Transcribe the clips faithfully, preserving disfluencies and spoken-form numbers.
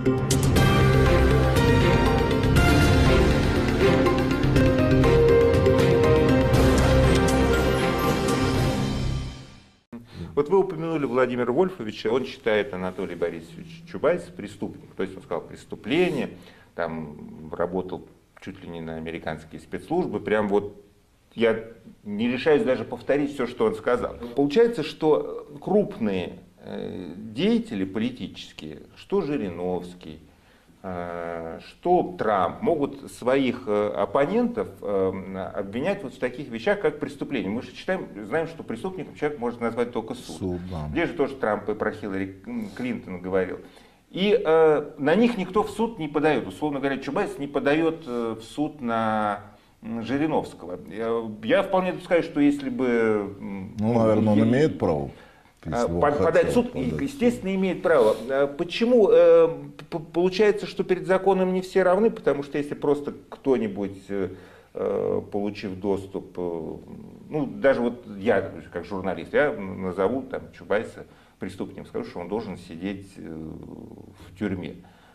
Вот вы упомянули Владимира Вольфовича, он считает Анатолия Борисовича Чубайса преступником, то есть он сказал преступление, там работал чуть ли не на американские спецслужбы, прям вот я не решаюсь даже повторить все, что он сказал. Получается, что крупные деятели политические, что Жириновский, что Трамп, могут своих оппонентов обвинять вот в таких вещах, как преступление. Мы же считаем, знаем, что преступником человек может назвать только суд. суд да. Здесь же тоже Трамп и про Хиллари Клинтон говорил. И э, на них никто в суд не подает. Условно говоря, Чубайс не подает в суд на Жириновского. Я, я вполне допускаю, что если бы... Ну, наверное, он имеет право. Подать в суд, подать. Естественно, имеет право. Почему? Получается, что перед законом не все равны, потому что если просто кто-нибудь, получив доступ, ну, даже вот я, как журналист, я назову там Чубайса преступником, скажу, что он должен сидеть в тюрьме.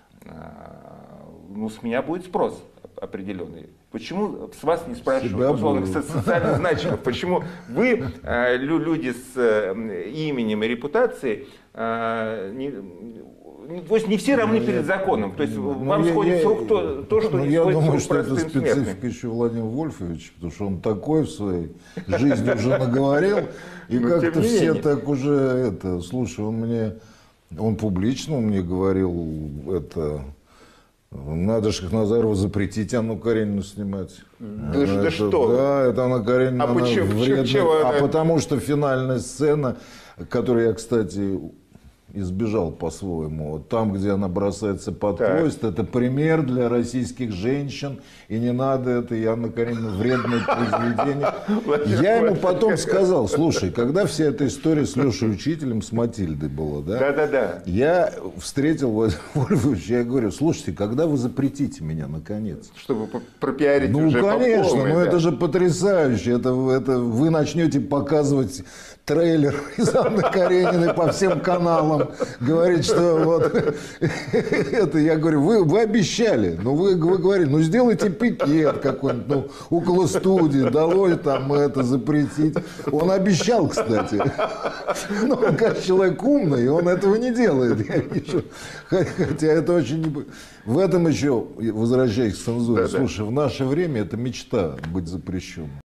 Ну, с меня будет спрос определенный. Почему с вас не спрашивают условных социальных значимых? Почему вы, люди с именем и репутацией, не, то есть не все равны ну, перед законом? То есть ну, вам я, сходит я, с рук то, то что ну, не я сходит думаю, с рук что это специфика смертным. Еще Владимира Вольфовича, потому что он такой в своей жизни уже наговорил, и как-то все так уже это, слушай, он мне, он публично мне говорил это. Надо же Назарова запретить Анну Каренину снимать. Да, это, да что? Да, это Анна Каренина. А почему? Вредная, почему а потому что финальная сцена, которую я, кстати, избежал по-своему, там, где она бросается под так. поезд, это пример для российских женщин, и не надо это, и Анна Каренина вредное произведение. Я ему потом сказал, слушай, когда вся эта история с Лешей Учителем, с Матильдой была, да? Да, да, да. Я встретил Вольфовича, я говорю, слушайте, когда вы запретите меня, наконец? Чтобы пропиарить ну, уже конечно, по полной, ну да. это же потрясающе, это, это вы начнете показывать трейлер из Анны Карениной по всем каналам, говорит, что вот это, я говорю, вы, вы обещали, ну вы, вы говорили, ну сделайте пикет какой-нибудь, ну около студии, долой там это запретить. Он обещал, кстати, но он как человек умный, он этого не делает, я вижу, хотя это очень... В этом еще, возвращаясь к цензуре, да, слушай, да. в наше время это мечта быть запрещенным.